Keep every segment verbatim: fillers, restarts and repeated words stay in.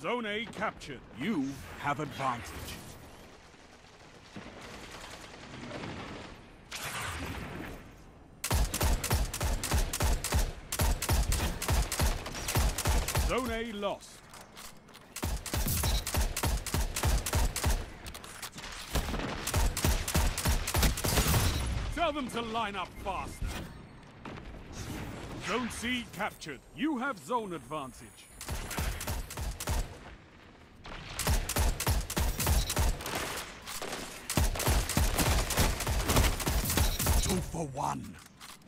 Zone A captured. You have advantage. Zone A lost. Tell them to line up faster. Zone C captured. You have zone advantage. Two for one.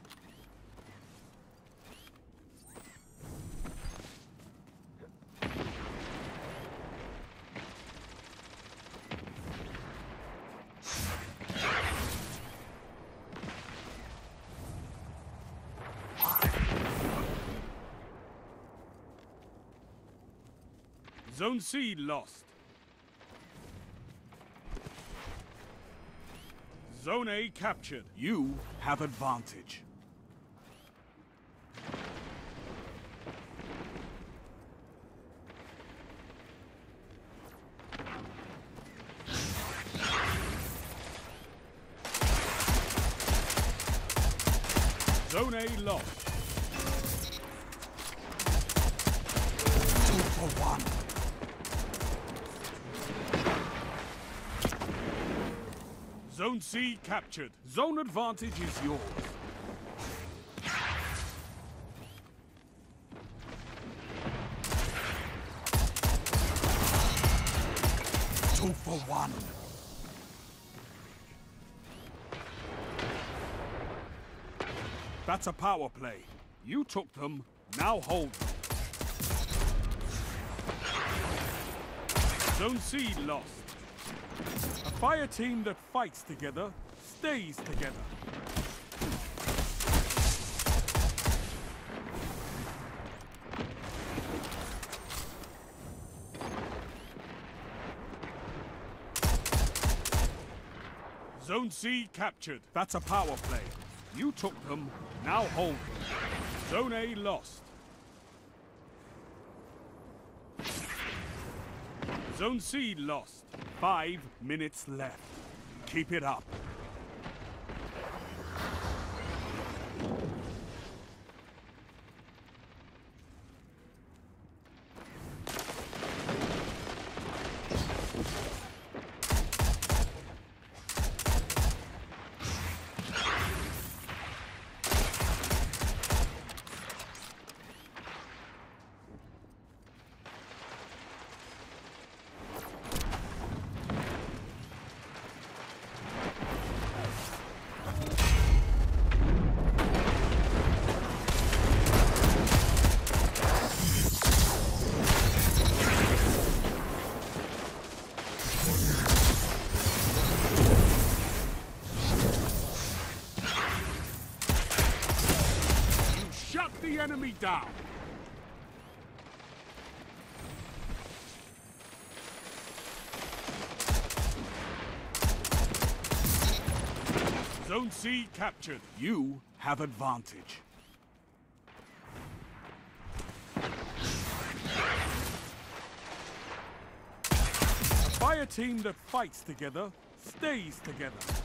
Zone C lost. Zone A captured. You have advantage. Zone A lost. Two for one. Zone C captured. Zone advantage is yours. Two for one. That's a power play. You took them, now hold them. Zone C lost. A fire team that fights together, stays together. Zone C captured. That's a power play. You took them, now hold them. Zone A lost. Zone C lost. Five minutes left. Keep it up. The enemy down. Zone C captured. You have advantage. A fire team that fights together, stays together.